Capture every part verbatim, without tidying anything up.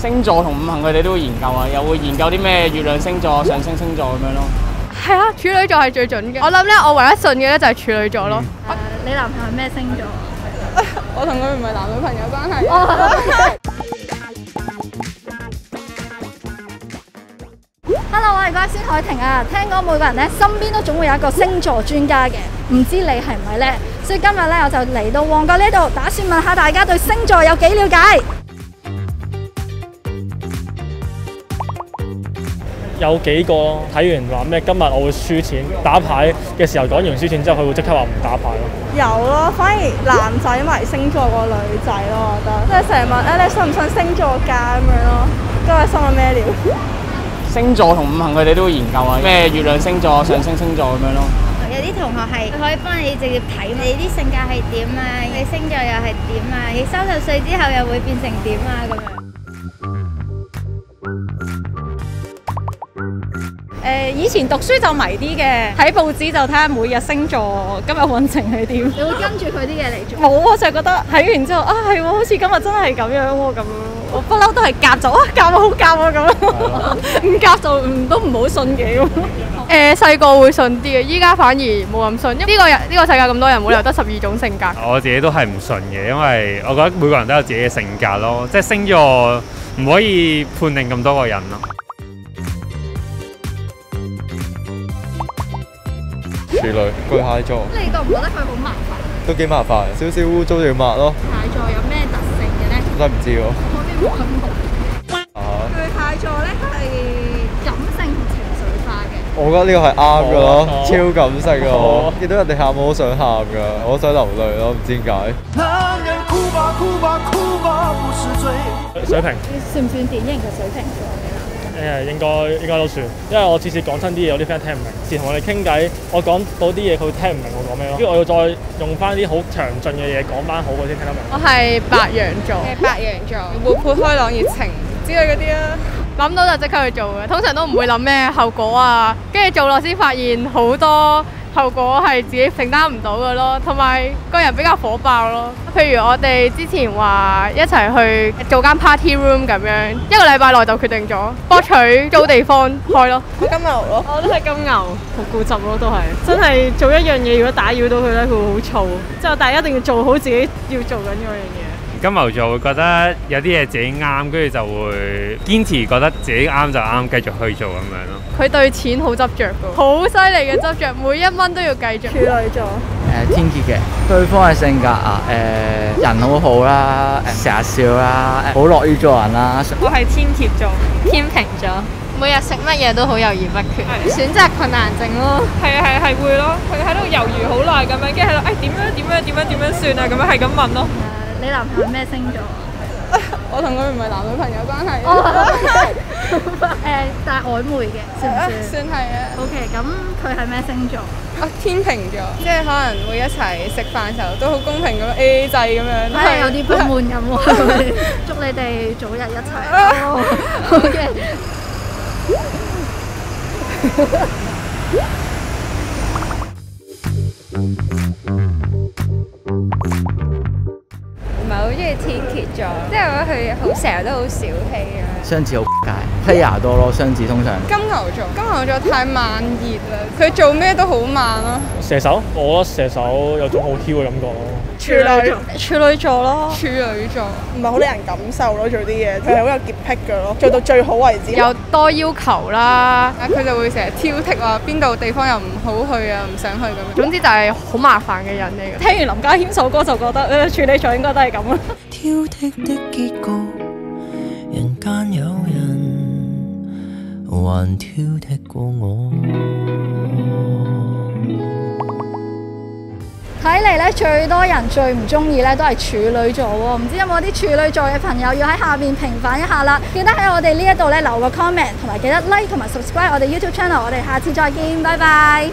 星座同五行佢哋都會研究啊，又會研究啲咩月亮星座、上升星座咁樣咯。 係啊，處女座係最準嘅。我諗咧，我唯一信嘅咧就係處女座咯。 誒，你男朋友係咩星座？ 我同佢唔係男女朋友關係。 Hello， 我係關先海婷啊！聽講每個人咧身邊都總會有一個星座專家嘅，唔知你係唔係咧？所以今日咧我就嚟到旺角呢度，打算問下大家對星座有幾了解。 有幾個睇完話咩？今日我會輸錢，打牌嘅時候講完輸錢之後，佢會即刻話唔打牌咯。 有咯，反而男仔迷星座過女仔咯，我覺得。即係成日問誒你信唔信星座㗎咁樣咯，今日心諗咩料？ 星座同五行佢哋都會研究啊，咩月亮星座、上升星座咁樣咯。 有啲同學係可以幫你直接睇你啲性格係點啊，你星座又係點啊，你三十歲之後又會變成點啊咁樣。 誒，以前讀書就迷啲嘅，睇報紙就睇下每日星座今日運程係點。 你會跟住佢啲嘢嚟做？ 冇，我就係覺得睇完之後啊，係喎，好似今日真係咁樣喎咁。我不嬲都係夾就啊，夾啊好夾啊咁，唔夾就唔都唔好信嘅咁。誒細個會信啲嘅，依家反而冇咁信。呢個人呢個世界咁多人，冇理由得十二種性格。 我自己都係唔信嘅，因為我覺得每個人都有自己嘅性格咯，即係星座唔可以判定咁多個人咯。 處女、巨蟹座， 你覺唔覺得佢好麻煩？ 都幾麻煩，少少污糟就要抹咯。 蟹座有咩特性嘅咧？ 真係唔知喎。 我啲冇問啊！ 巨蟹座咧係感性同情緒化嘅。 我覺得呢個係啱嘅咯， 哦超感性啊！ 哦我見到人哋喊我好想喊㗎，我想流淚咯，唔知點解。 水瓶算唔算典型嘅水瓶座嘅男？ 誒應該應該都算，因為我次次講親啲嘢，我啲 friend 聽唔明。時同我哋傾偈，我講到啲嘢，佢會聽唔明我講咩咯。跟住我要再用翻啲好詳盡嘅嘢講翻好，佢先聽得明。 我係白羊座，白羊座活潑開朗、熱情之類嗰啲啦。諗到就即刻去做嘅，通常都唔會諗咩後果啊，跟住做落先發現好多後果係自己承擔唔到嘅咯，同埋個人比較火爆咯。譬如我哋之前話一齊去做間 party room 咁樣，一個禮拜內就決定咗博取租地方開咯。我金牛咯，我都係金牛，好固執咯，都係真係做一樣嘢，如果打擾到佢咧，佢會好燥。之後但係一定要做好自己要做緊嗰樣嘢。 金牛座會覺得有啲嘢自己啱，跟住就會堅持覺得自己啱就啱，繼續去做咁樣咯。 佢對錢好執着㗎，好犀利嘅執着，每一蚊都要計着。處女座， 誒天蠍嘅，對方嘅性格啊，誒人好好啦，誒成日笑啦，好樂於助人啦。 我係天蠍座， 天秤座，每日食乜嘢都好猶豫不決，選擇困難症咯。 係啊係係會咯，佢喺度猶豫好耐咁樣，跟住喺度誒點樣點樣點樣點樣算啊咁樣係咁問咯。 你男朋友咩星座？ 我同佢唔係男女朋友關係。 誒，但係曖昧嘅，算唔算？ 算係啊。 O K，咁佢係咩星座？ 啊，天秤座，即係可能會一齊食飯嘅時候都好公平咁樣 A A 制咁樣。 係有啲不滿咁喎。祝你哋早日一齊。O K。 唔係好中意天蠍座，即係我覺得佢好成日都好小氣啊。 雙子好街，player 多咯，雙子通常。 金牛座，金牛座太慢熱啦，佢做咩都好慢咯。 射手，我覺得射手有種好囂嘅感覺咯。 處女，處女座咯，處女座唔係好令人感受咯，做啲嘢佢係好有潔癖㗎咯，做到最好為止。有多要求啦，佢就會成日挑剔話邊度地方又唔好去啊，唔想去咁。總之就係好麻煩嘅人嚟嘅。聽完林家謙首歌就覺得誒處女座應該都係咁啦。 挑剔的結局，人間有人還挑剔過我。 睇嚟咧，最多人最唔中意咧都係處女座喎，唔知有冇啲處女座嘅朋友要喺下邊平反一下啦？記得喺我哋呢一度咧留個 comment， 同埋記得 like 同埋 subscribe 我哋 YouTube channel， 我哋下次再見，拜拜。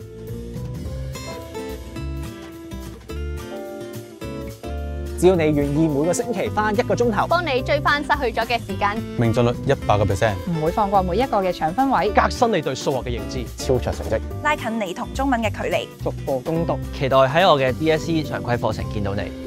只要你願意每個星期花一個鐘頭， 幫你追翻失去咗嘅時間， 命中率一百個 percent， 唔會放過每一個嘅搶分位， 革新你對數學嘅認知，超長成績， 拉近你同中文嘅距離， 逐步攻讀， 期待喺我嘅 D S E 常規課程見到你。